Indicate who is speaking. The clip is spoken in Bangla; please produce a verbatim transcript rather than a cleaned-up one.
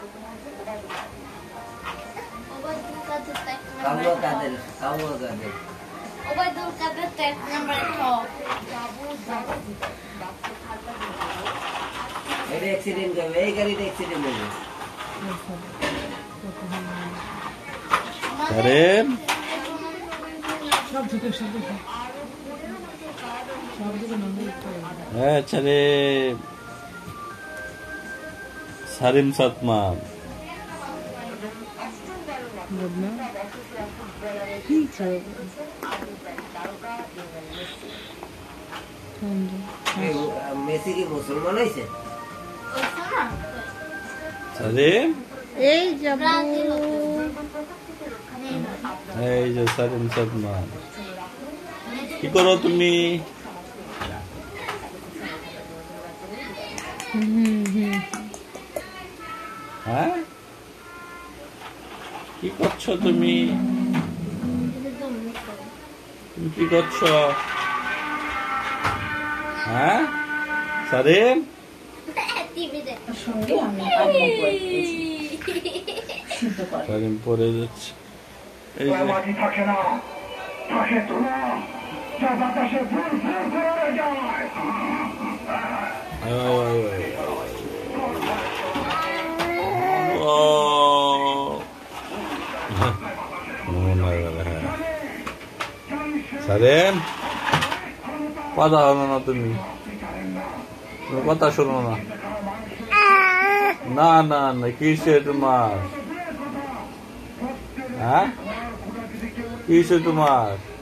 Speaker 1: কাউয়া কাদের কাউয়া কাদের
Speaker 2: ওবায়দুল কাদের এক নম্বরে খ
Speaker 1: এটা অ্যাক্সিডেন্ট হবে এই গাড়িতে অ্যাক্সিডেন্ট হবে
Speaker 3: আরে
Speaker 4: সব ঝুঁকে সব সব দিকে নম্বর
Speaker 3: হ্যাঁ ছেলে সারিম সাতমান
Speaker 4: বদনা কি চাই
Speaker 1: মেসি কি মুসলমান হয়েছে
Speaker 3: সারিম
Speaker 4: এই যাব
Speaker 3: এই যে সারিম সাতমান কি করো তুমি
Speaker 4: হুম হুম
Speaker 3: হ্যাঁ কি করছো তুমি তুমি কি করছো হ্যাঁ সারিম সারিম পড়ে যাচ্ছে এই যে
Speaker 5: মাটি থাকে না থাকে তোলা যা বাতাসে ফুল ফুল করে যায়
Speaker 3: আয়, আয়, আয়, আয়, আয়। ও মনে হয় গেল, হ্যাঁ। সারেম কথা হলো না তুমি তুমি কথা শোনো না না না না কিসে তোমার হ্যাঁ কিসে তোমার